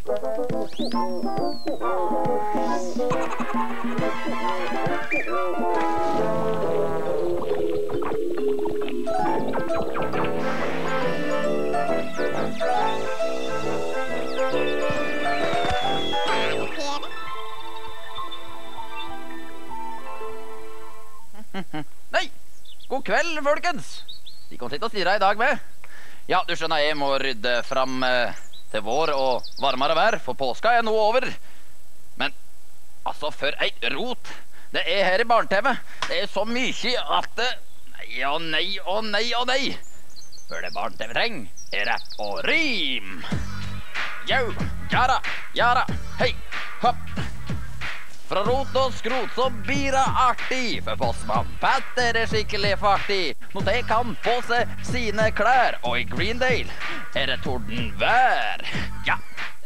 Nei, god kveld, folkens. De kan sitte og styre i dag med. Ja, du skjønner, jeg må rydde fram til vår og varmere vær, for påska er nå over. Men, altså, for ei rot det er her i barne-TV. Det er så mye at det... Nei og nei og nei og nei. For det barne-TV trenger er rapp og rim. Jau, jara, jara, hei, hopp. Fra rot og skrot så blir det artig, for Postmann Pat er det skikkelig fartig. Når de kan på seg sine klær, og i Greendale er det tordenvær. Ja.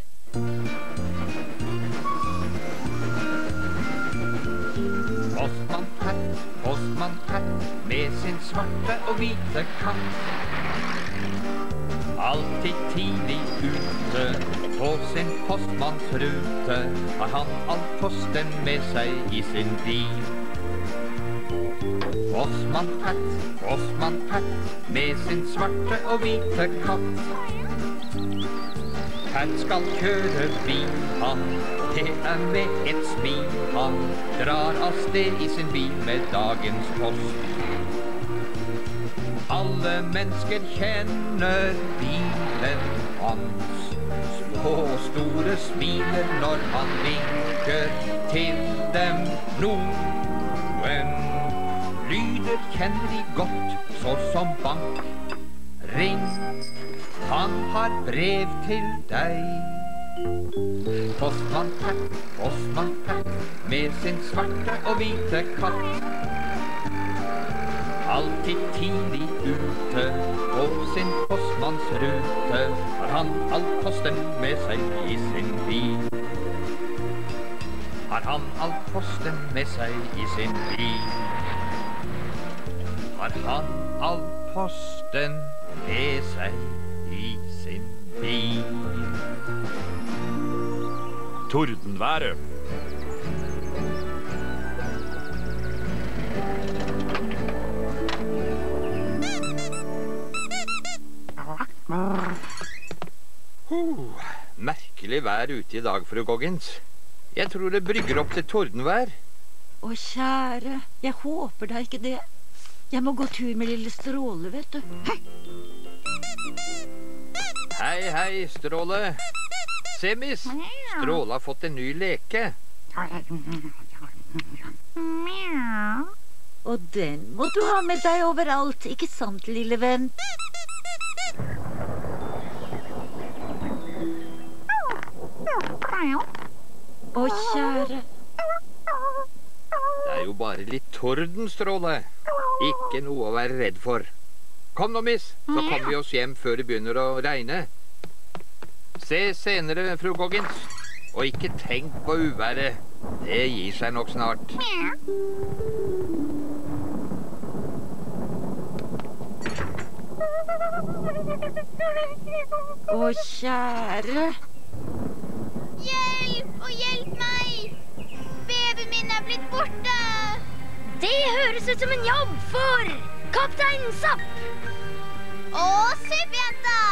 Postmann Pat, med sin svarte og hvite katt. Alltid tidlig ute på sin postmannsrute har han all posten med seg i sin bil. Postmann Pat, med sin svarte og hvite katt. Pat skal kjøre bil, han, det er med et smil. Han drar av sted i sin bil med dagens post. Alle mennesker kjenner bilen hans. Små og store smiler når han vinker til dem. Noen lyder kjenner de godt, så som bank. Ring, han har brev til deg. Postmann Pat, med sin svarte og hvite katt. Alltid tidlig ute på sin postmannsrute har han all posten med seg i sin bil. Har han all posten med seg i sin bil. Har han all posten med seg i sin bil. Tordenværet. Merkelig vær ute i dag, fru Goggins. Jeg tror det brygger opp til tordenvær. Å, kjære, jeg håper da ikke det. Jeg må gå tur med lille Stråle, vet du. Hei, hei, Stråle. Se, miss, Stråle har fått en ny leke. Og den må du ha med deg overalt, ikke sant, lille venn? Å, kjære. Det er jo bare litt torden, Stråle. Ikke noe å være redd for. Kom nå, miss, så kommer vi oss hjem før det begynner å regne. Se senere, fru Goggins. Og ikke tenk på uværet. Det gir seg nok snart. Å, kjære. Hjelp, og hjelp meg! Babyen min er blitt borte! Det høres ut som en jobb for Kaptein Zapp! Og Suppjenta!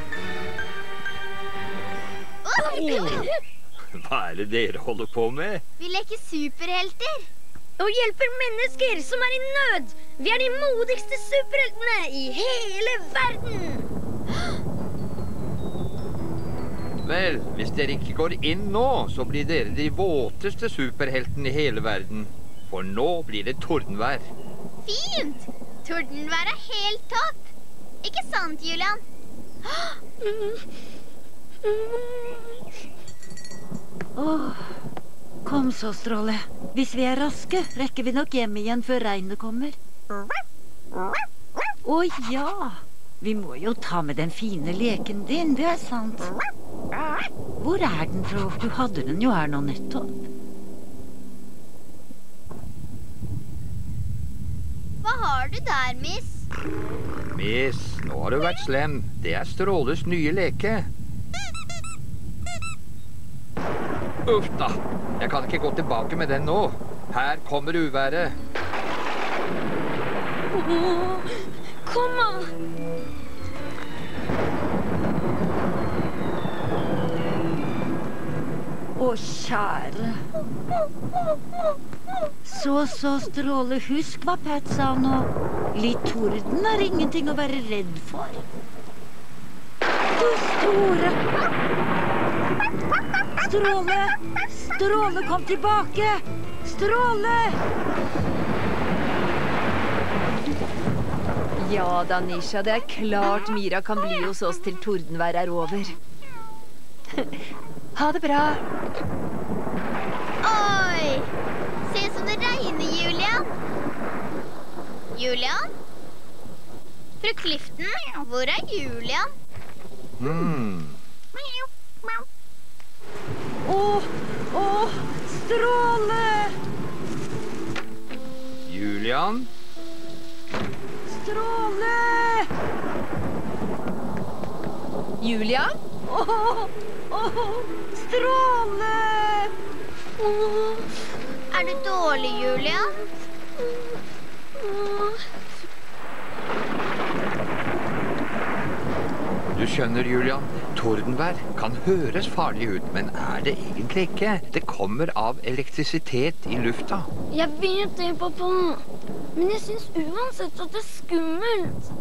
Hva er det dere holder på med? Vi leker superhelter. Og hjelper mennesker som er i nød. Vi er de modigste superheltene i hele verden. Vel, hvis dere ikke går inn nå, så blir dere de våteste superheltene i hele verden. For nå blir det tordenvær. Fint! Tordenvær er helt topp. Ikke sant, Julian? Åh, kom så, Stråle. Hvis vi er raske, rekker vi nok hjem igjen før regnet kommer. Å ja, vi må jo ta med den fine leken din, det er sant. Hvor er den, tro? Du hadde den jo her nå nettopp. Hva har du der, miss? Miss, nå har du vært slem. Det er Stråles nye leke. Uff da, jeg kan ikke gå tilbake med den nå. Her kommer uværet. Kom da! Å, kjære. Så, Stråle, husk hva Pat sa nå. Litt torden er ingenting å være redd for. Du store. Stråle, kom tilbake. Stråle! Ja da, Nisha, det er klart Mira kan bli hos oss til tordenvær er over. Ha det bra. Oi! Se som det regner, Julian. Julian? Fru Clifton, hvor er Julian? Åh, Stråle! Julian? Stråle! Julian? Stråle! Er du dårlig, Julian? Du skjønner, Julian, tordenvær kan høres farlig ut, men er det egentlig ikke. Det kommer av elektrisitet i lufta. Jeg vet det, pappa. Men jeg synes uansett at det er skummelt.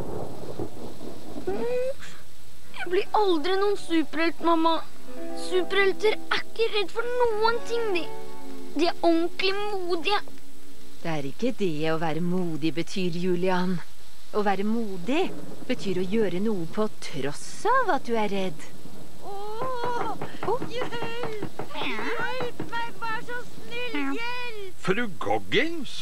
Jeg blir aldri noen superhelt, mamma. Superhelter er ikke redd for noen ting, de er ordentlig modige. Det er ikke det å være modig betyr, Julian. Å være modig betyr å gjøre noe på tross av at du er redd. Hjelp! Hjelp meg, vær så snill, hjelp! Fru Goggins?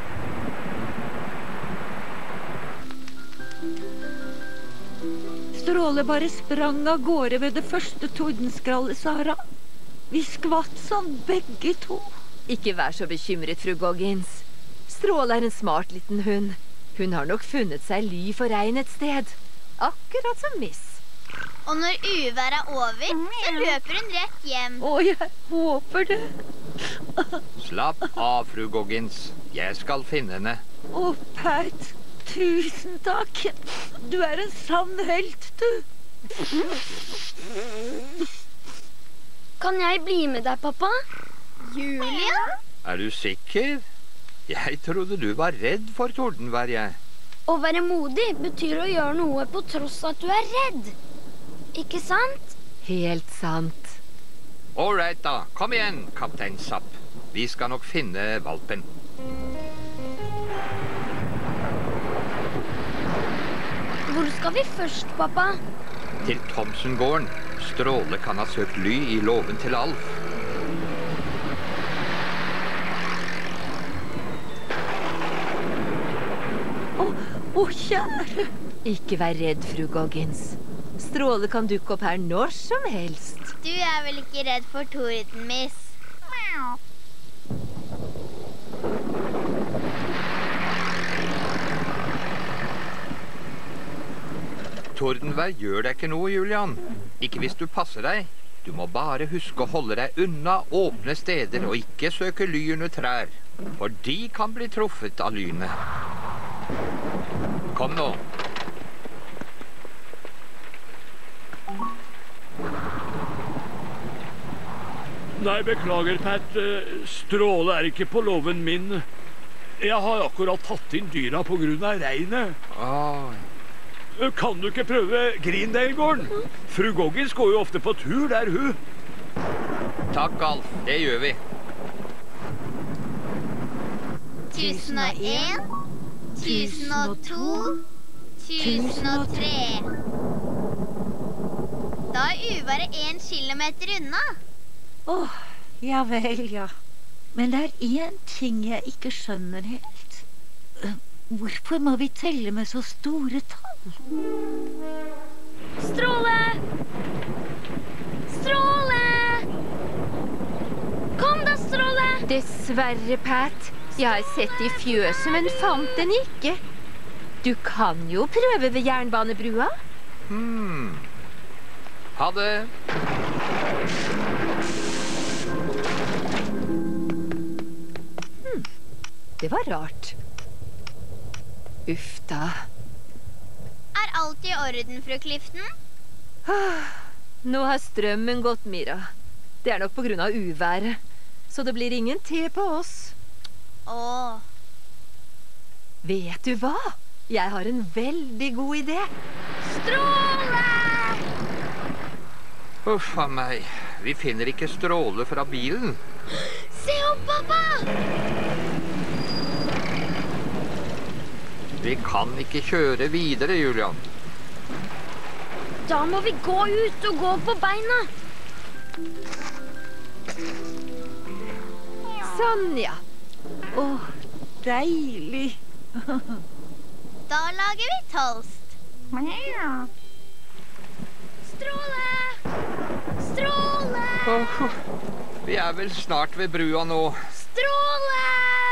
Stråle bare sprang av gårde ved det første tordenskrallet, Sara. Vi skvatt sånn begge to. Ikke vær så bekymret, fru Goggins. Stråle er en smart liten hund. Hun har nok funnet seg ly for regn et sted. Akkurat som Miss. Og når uværet er over, så løper hun rett hjem. Å, jeg håper det. Slapp av, fru Goggins. Jeg skal finne henne. Å, Pat, tusen takk. Du er en sann helt, du. Kan jeg bli med deg, pappa? Julian? Er du sikker? Jeg trodde du var redd for tordenvær, jeg. Å være modig betyr å gjøre noe på tross at du er redd. Ikke sant? Helt sant. All right da, kom igjen, kaptein Zapp. Vi skal nok finne valpen. Hvor skal vi først, pappa? Til Thomsen-gården. Stråle kan ha søkt ly i låven til Alf. Å, kjære. Ikke vær redd, fru Goggins. Stråle kan dukke opp her når som helst. Du er vel ikke redd for torden, Miss? Tordenvær gjør deg ikke noe, Julian. Ikke hvis du passer deg. Du må bare huske å holde deg unna åpne steder og ikke søke ly under trær. For de kan bli truffet av lynet. Kom nå. Nei, beklager, Pat. Stråle er ikke på låven min. Jeg har akkurat tatt inn dyra på grunn av regnet. Kan du ikke prøve Grindale-gården? Fru Goggins går jo ofte på tur der, hun. Takk, Alf. Det gjør vi. 1001, 1002, 1003. Da er uværet 1 kilometer unna. Åh, ja vel, ja. Men det er en ting jeg ikke skjønner helt. Hvorfor må vi telle med så store tall? Stråle! Stråle! Kom da, Stråle! Dessverre, Pat. Jeg har sett i fjøset, men fant den ikke. Du kan jo prøve ved jernbanebrua. Ha det. Det var rart. Uff da. Er alt i orden, fru Clifton? Nå har strømmen gått, Mira. Det er nok på grunn av uværet. Så det blir ingen te på oss. Åh. Vet du hva? Jeg har en veldig god idé. Stråle! Uff a meg. Vi finner ikke Stråle fra bilen. Se opp, pappa! Vi kan ikke kjøre videre, Julian. Da må vi gå ut og gå på beina. Sånn, ja. Åh, deilig. Da lager vi toast. Stråle! Stråle! Vi er vel snart ved brua nå. Stråle!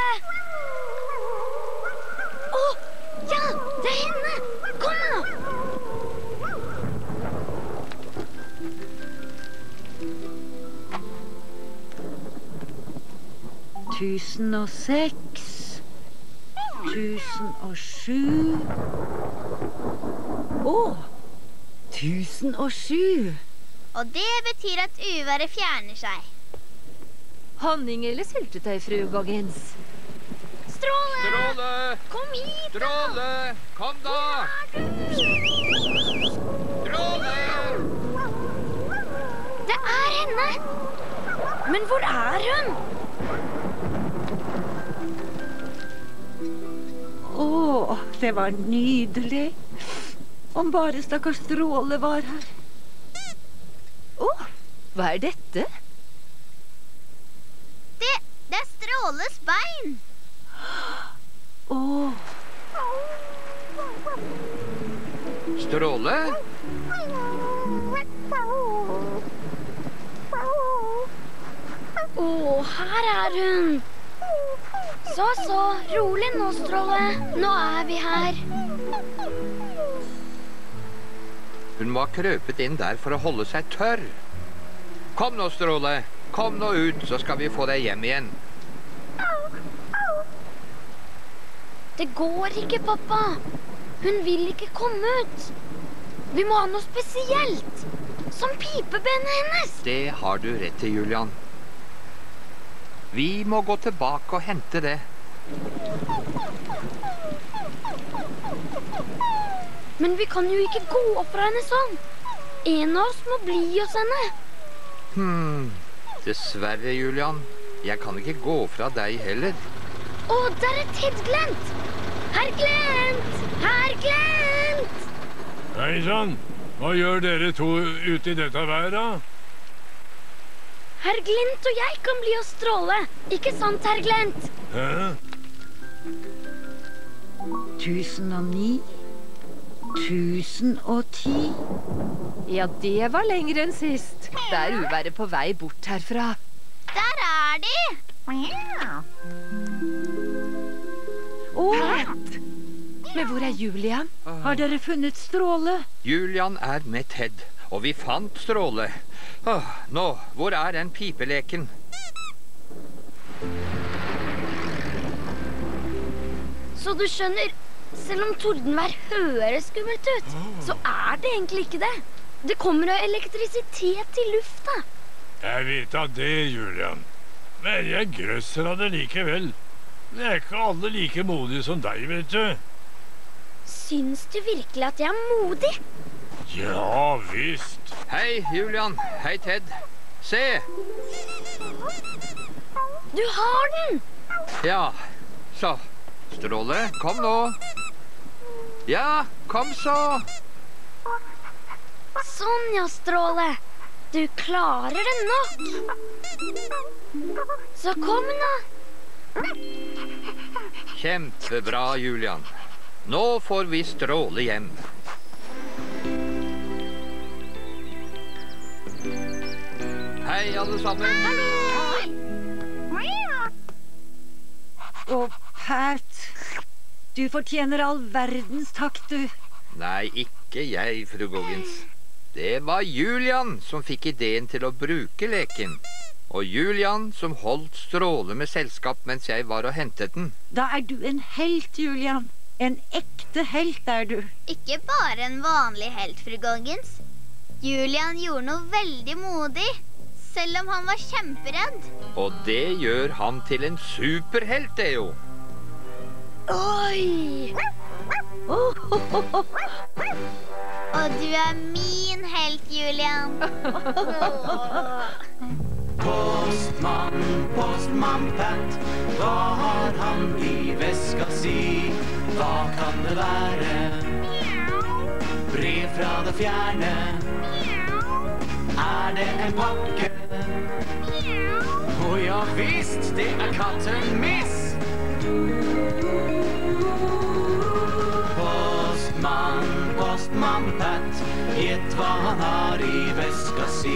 Åh, ja, det er henne. Kom nå. 1006, 1007. Åh, 1007. Og det betyr at uværet fjerner seg. Honning eller syltetøy, fru Goggins? Stråle! Stråle! Kom hit! Stråle! Kom da! Stråle! Det er henne. Men hvor er hun? Åh, det var nydelig. Om bare stakkars Stråle var her. Åh, hva er dette? Det er Stråles bein. Åh, Stråle? Åh, her er hun. Så, rolig nå, Stråle. Nå er vi her. Hun må ha krøpet inn der for å holde seg tørr. Kom nå, Stråle. Kom nå ut, så skal vi få deg hjem igjen. Det går ikke, pappa. Hun vil ikke komme ut. Vi må ha noe spesielt. Som pipebenet hennes. Det har du rett til, Julian. Vi må gå tilbake og hente det. Men vi kan jo ikke gå opp fra henne sånn. En av oss må bli hos henne. Dessverre, Julian. Jeg kan ikke gå fra deg heller. Å, der er Ted Glent. Herr Glent! Herr Glent! Hei sann, hva gjør dere to ute i dette været? Herr Glent og jeg kan bli hos Stråle. Ikke sant, herr Glent? Hæ? 1009, 1010. Ja, det var lenger enn sist. Det er uværet på vei bort herfra. Der er de! Åh! Men hvor er Julian? Har dere funnet Stråle? Julian er med Ted, og vi fant Stråle. Nå, hvor er den pipeleken? Så du skjønner, selv om tordenvær høres skummelt ut, så er det egentlig ikke det. Det kommer av elektrisitet i lufta. Jeg vet av det, Julian. Men jeg grøsser av det likevel. Det er ikke alle like modige som deg, vet du. Syns du virkelig at jeg er modig? Ja, visst. Hei, Julian. Hei, Ted. Se! Du har den! Ja, så. Stråle, kom nå. Ja, kom så. Sånn, ja, Stråle. Du klarer det nok. Så kom nå. Kjempebra, Julian. Nå får vi Stråle hjem. Hei, alle sammen. Og Pat, du fortjener all verdens takk, du. Nei, ikke jeg, fru Goggins. Det var Julian som fikk ideen til å bruke leken. Og Julian som holdt Stråle med selskap mens jeg var og hentet den. Da du en helt, Julian. En ekte helt du. Ikke bare en vanlig helt, fru Goggins. Julian gjorde noe veldig modig, selv om han var kjemperedd. Og det gjør han til en superhelt, det jo. Oi! Og du min helt, Julian. Postmann, postmann Pat, hva har han i veska si? Hva kan det være? Brev fra det fjerne. Er det en pakke? Å ja visst, det katten Miss. Postmann, postmann Pat, gjett hva han har i veska si.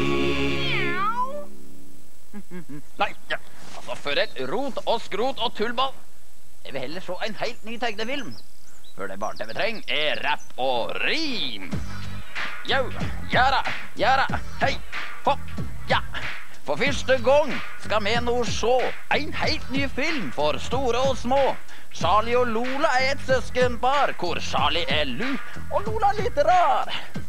Nei, ja. Altså for et rot og skrot og tullball. Jeg vil heller se en helt ny tegnefilm. For det barne-TV trenger rapp og rim. Jau, gjæra, hei, hopp, ja. For første gang skal vi nå se en helt ny film for store og små. Charlie og Lola et søskenpar, hvor Charlie lur og Lola litt rar.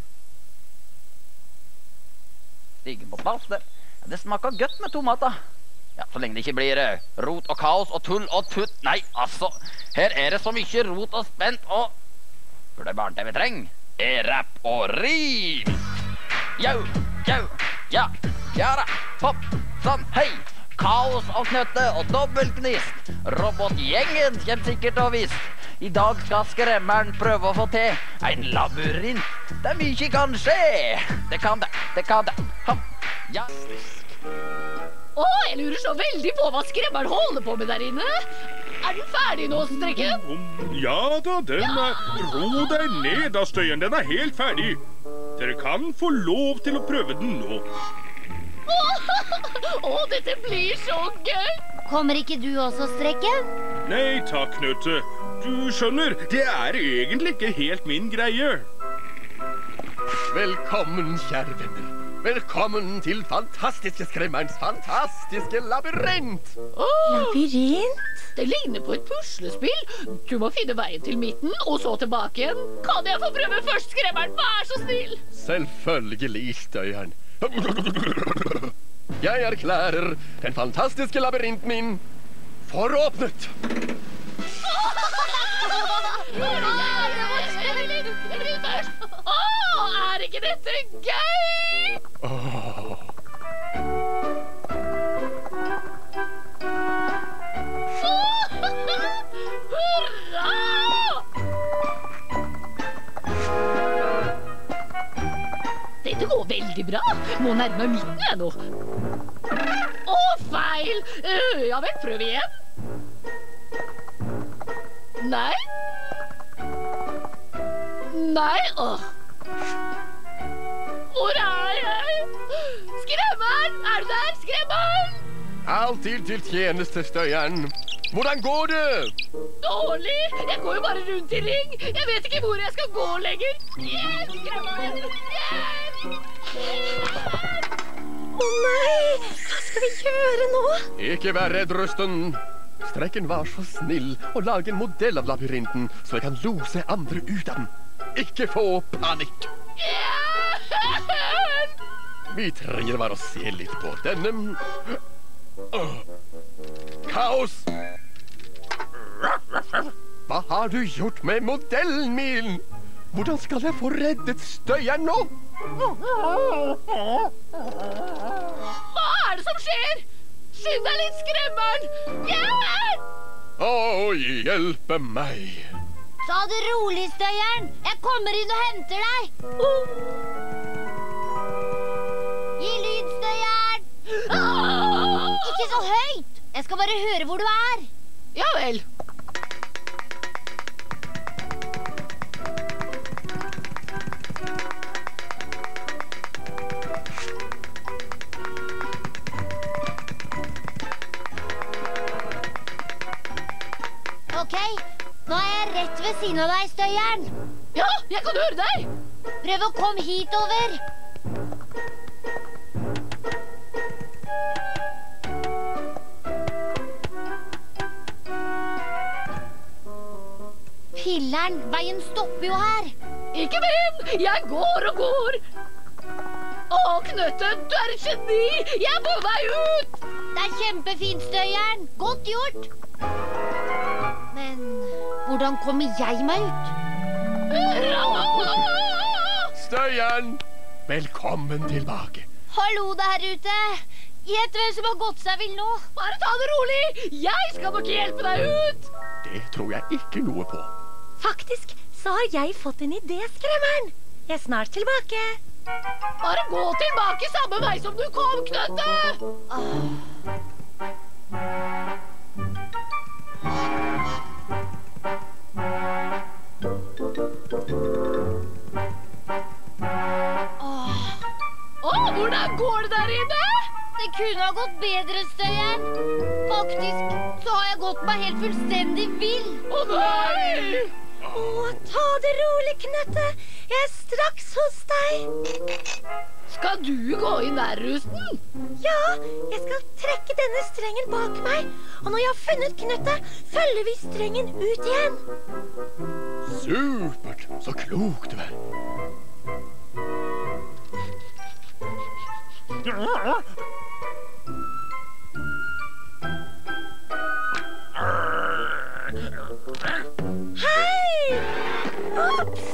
Stigen på plass der. Det smaker godt med tomater. Ja, så lenge det ikke blir rot og kaos og tull og tutt. Nei, altså, her det så mye rot og spent og... For det barne-TV trenger rapp og rim. Jau, ja, da, hopp, sånn, hei. Kaos og knøtte og dobbeltgnist. Robotgjengen kommer sikkert og visst. I dag skal skremmeren prøve å få til en labyrint. Det mye kan skje. Det kan det, hopp, ja. Jeg lurer så veldig på hva skremmeren holder på med der inne. Den ferdig nå, Strekken? Ja da, ro deg ned da, Støyen. Den helt ferdig. Dere kan få lov til å prøve den nå. Dette blir så gøy. Kommer ikke du også, Strekken? Nei, takk, Knøtte. Du skjønner, det egentlig ikke helt min greie. Velkommen, kjære venner. Velkommen til fantastiske skremmerens fantastiske labyrint. Labyrint? Det ligner på et puslespill. Du må finne veien til midten, og så tilbake igjen. Kan jeg få prøve først, skremmeren? Vær så snill. Selvfølgelig, Støyeren. Jeg erklærer den fantastiske labyrinten min foråpnet. Ikke dette gøy? Hurra! Dette går veldig bra. Må nærme midten jeg nå. Feil! Ja vel, prøv igjen. Nei. Hvor jeg? Skremmeren! Du der, skremmeren? Alltid til tjeneste, Støyeren. Hvordan går det? Dårlig. Jeg går jo bare rundt i ring. Jeg vet ikke hvor jeg skal gå lenger. Hjelp, skremmeren! Nei! Hva skal vi gjøre nå? Ikke vær redd, Røsten. Strekken var så snill å lage en modell av labyrinten, så jeg kan lose andre ut av den. Ikke få panikk. Vi trenger bare å se litt på denne. Kaos! Hva har du gjort med modellen min? Hvordan skal jeg få reddet Støyeren nå? Hva det som skjer? Skynd deg litt, skremmeren! Hjelp! Hjelpe meg. Ta det rolig, Støyeren. Jeg kommer inn og henter deg. Gi lyd, Støyeren. Ikke så høyt. Jeg skal bare høre hvor du er. Ja vel. Ok, nå jeg rett ved siden av deg, Støyeren. Ja, jeg kan høre deg. Prøv å komme hit over. Skremmeren, veien stopper jo her. Ikke vent, jeg går og går. Å, Knøtte, du er et geni. Jeg er på vei ut. Det er kjempefint, Støyeren. Godt gjort. Men hvordan kommer jeg meg ut? Støyeren, velkommen tilbake. Hallo der ute. Gjett hvem som har gått seg vill nå. Bare ta det rolig. Jeg skal nok hjelpe deg ut. Det tror jeg ikke noe på. Faktisk så har jeg fått en idé, Skremmeren. Jeg er snart tilbake. Bare gå tilbake samme vei som du kom, Knøtte. Hvordan går det der inne? Det kunne ha gått bedre, Støyeren. Faktisk så har jeg gått meg helt fullstendig vill. Å nei! Ta det rolig, Knøtte. Jeg er straks hos deg. Skal du gå i nærrusten? Ja, jeg skal trekke denne strengen bak meg. Og når jeg har funnet Knøtte, følger vi strengen ut igjen. Supert, så klokt du er. Hei! Ops!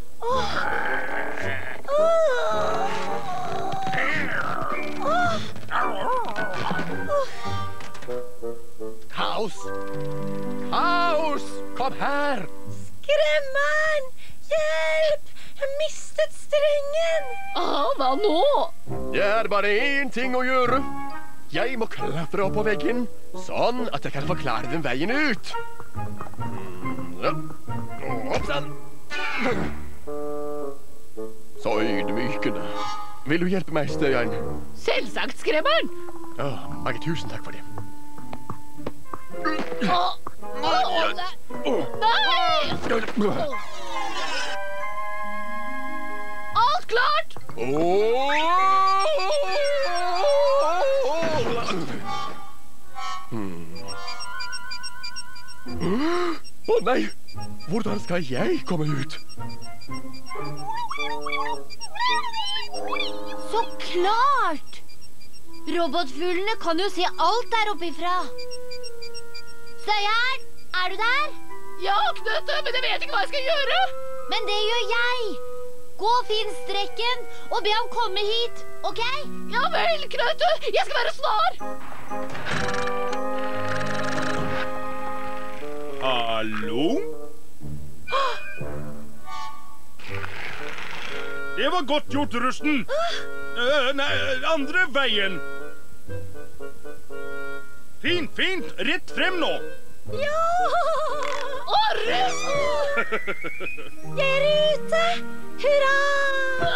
Kaos! Kaos! Kom her! Skremmeren! Hjelp! Jeg mistet strengen! Hva nå? Det er bare én ting å gjøre. Jeg må klatre opp på veggen, sånn at jeg kan forklare den veien ut. Oppsann! Så ydmykende. Vil du hjelpe meg, Støyeren? Selvsagt, Skremmeren. Mange tusen takk for det. Nei! Alt klart! Å nei! Hvordan skal jeg komme ut? Så klart! Robotfuglene kan jo se alt der oppe ifra. Støyeren, er du der? Ja, Knøtte, men jeg vet ikke hva jeg skal gjøre. Men det gjør jeg. Gå og finn strekken og be ham komme hit, ok? Ja vel, Knøtte. Jeg skal være snar. Hallo? Det var godt gjort, Rusten. Nei, andre veien. Fint, fint. Rett frem nå. Ja! Rusten! Jeg er ute! Hurra!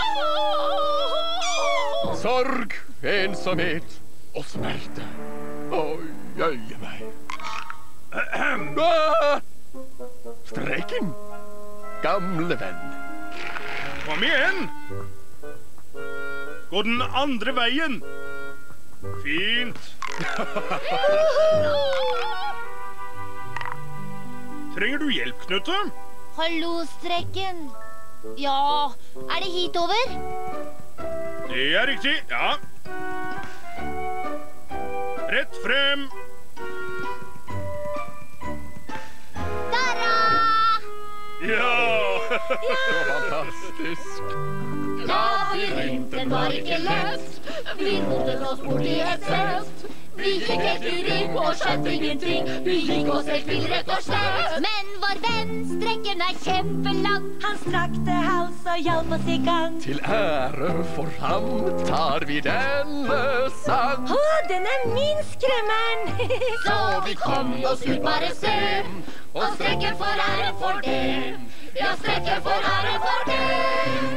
Sorg, ensomhet og smerte. Oi, jøye meg. Strekken, gamle venn. Kom igjen. Gå den andre veien. Fint. Trenger du hjelp, Knøtte? Hallo, strekken. Ja, er det hitover? Det er riktig, ja. Rett frem. Tada! Ja! Så fantastisk. Labyrinten var ikke lett. Vi rotet oss bort i et sett. Vi gikk helt i ring og skjønte ingenting. Vi gikk oss helt vill, rett og slett. Men vår venn, strekken er kjempelang. Han strakte hals og hjalp oss i gang. Til ære for ham tar vi denne sang. Den er min, Skremmeren. Så vi kom oss ut, bare se. Og strekken får ære for det. Ja, strekken får ære for det.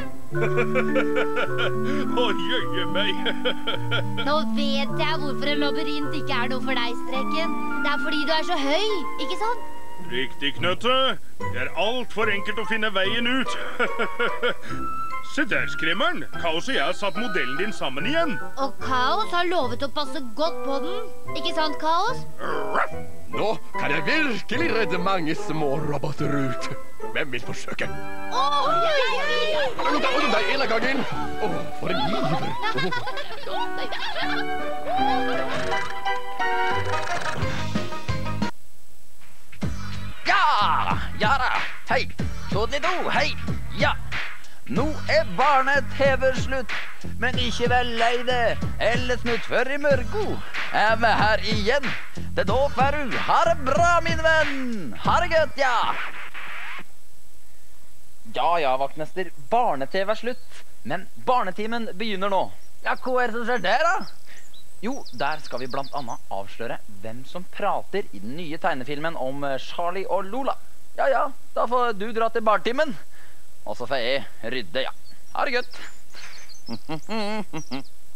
Å, jøye meg. Nå vet jeg hvorfor en labyrint ikke er noe for deg, strekken. Det er fordi du er så høy, ikke sant? Riktig, Knøtte. Det er alt for enkelt å finne veien ut. Se der, Skremmeren. Kaos og jeg har satt modellen din sammen igjen. Og Kaos har lovet å passe godt på den. Ikke sant, Kaos? Nå kan jeg virkelig redde mange små roboter ut. Hvem vil forsøke? Og deg en av gangen. For en iver. Ja da. Hei. Todelido, hei. Ja. Nå barne-TV slutt, men ikke vel lei det, eller snutt før i mørgo. Vi her igjen. Det da får du. Ha det bra, min venn. Ha det godt, ja. Ja, vaktmester. Barne-TV slutt, men barnetimen begynner nå. Ja, hva det som skjer der, da? Jo, der skal vi blant annet avsløre hvem som prater i den nye tegnefilmen om Charlie og Lola. Ja, da får du dra til barnetimen. Og så får jeg rydde, ja. Ha det godt.